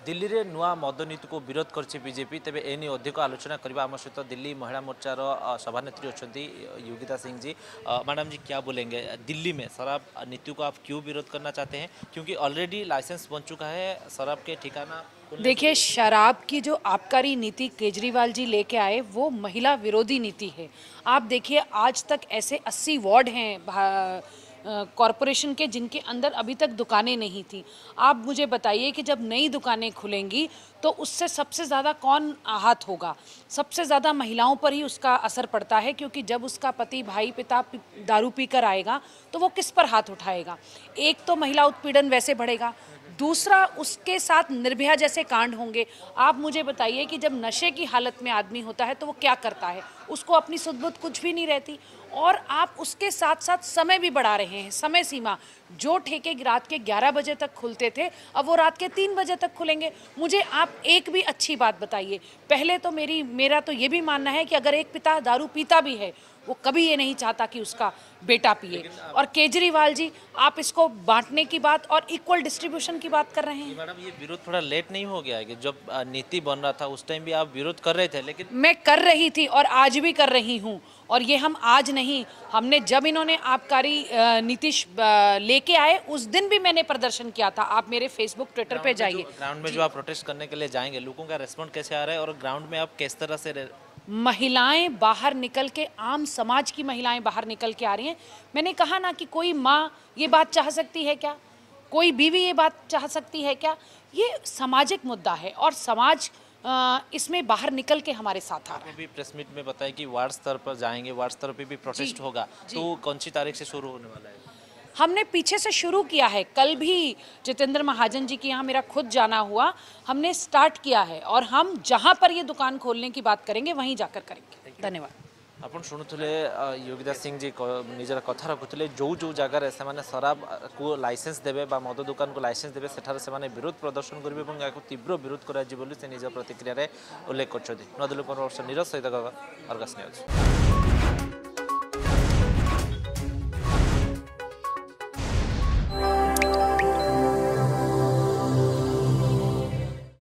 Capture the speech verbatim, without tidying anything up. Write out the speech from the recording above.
दिल्ली रे नुआ मद नीति को विरोध करछि बीजेपी तेबे एनी अधिक आलोचना करबा हम सहित दिल्ली महिला मोर्चार सभानेत्री अच्छी योगिता सिंह जी। मैडम जी क्या बोलेंगे, दिल्ली में शराब नीति को आप क्यों विरोध करना चाहते हैं, क्योंकि ऑलरेडी लाइसेंस बन चुका है शराब के ठिकाना। देखिए, शराब की जो आबकारी नीति केजरीवाल जी लेके आए वो महिला विरोधी नीति है। आप देखिए, आज तक ऐसे अस्सी वार्ड हैं कॉरपोरेशन के जिनके अंदर अभी तक दुकानें नहीं थी। आप मुझे बताइए कि जब नई दुकानें खुलेंगी तो उससे सबसे ज़्यादा कौन आहत होगा? सबसे ज़्यादा महिलाओं पर ही उसका असर पड़ता है, क्योंकि जब उसका पति भाई पिता दारू पी कर आएगा तो वो किस पर हाथ उठाएगा? एक तो महिला उत्पीड़न वैसे बढ़ेगा, दूसरा उसके साथ निर्भया जैसे कांड होंगे। आप मुझे बताइए कि जब नशे की हालत में आदमी होता है तो वो क्या करता है? उसको अपनी सुध-बुध कुछ भी नहीं रहती। और आप उसके साथ साथ समय भी बढ़ा रहे हैं, समय सीमा। जो ठेके रात के ग्यारह बजे तक खुलते थे अब वो रात के तीन बजे तक खुलेंगे। मुझे आप एक भी अच्छी बात बताइए। पहले तो मेरी मेरा तो ये भी मानना है कि अगर एक पिता दारू पीता भी है वो कभी ये नहीं चाहता कि उसका बेटा पिए। और केजरीवाल जी, आप इसको बांटने की बात और इक्वल डिस्ट्रीब्यूशन की बात कर रहे हैं। मैडम, ये विरोध थोड़ा लेट नहीं हो गया है कि जब नीति बन रहा था उस टाइम भी आप विरोध कर रहे थे? लेकिन मैं कर रही थी और आज भी कर रही हूँ। और ये हम आज नहीं, हमने जब इन्होंने आबकारी नीतीश लेके आए उस दिन भी मैंने प्रदर्शन किया था। आप मेरे फेसबुक ट्विटर पे जाइए। ग्राउंड में जो आप प्रोटेस्ट करने के लिए जाएंगे, लोगों का रेस्पॉन्ड कैसे आ रहा है और ग्राउंड में आप किस तरह से? महिलाएं बाहर निकल के, आम समाज की महिलाएं बाहर निकल के आ रही हैं। मैंने कहा ना कि कोई माँ ये बात चाह सकती है क्या? कोई बीवी ये बात चाह सकती है क्या? ये सामाजिक मुद्दा है और समाज आ, इसमें बाहर निकल के हमारे साथ आ रहा है। भी प्रेस मीट में बताया कि वार्ड स्तर पर जाएंगे, वार्ड स्तर पर भी प्रोटेस्ट होगा, तो कौन सी तारीख से शुरू होने वाला है? हमने पीछे से शुरू किया है। कल भी जितेंद्र महाजन जी के यहाँ मेरा खुद जाना हुआ, हमने स्टार्ट किया है और हम जहाँ पर ये दुकान खोलने की बात करेंगे वहीं जाकर करेंगे। धन्यवाद। आपण शुणुले योगिता सिंह जी निजर कथा रखुले, जो जो जगार से शराब को लाइसेंस देवे बा मद दुकान को लाइसेंस देवे सेठार से विरोध प्रदर्शन करेंगे और तीव्र विरोध कर निज प्रतिक्रिया उल्लेख कर। नीरज सहित अर्गस न्यूज।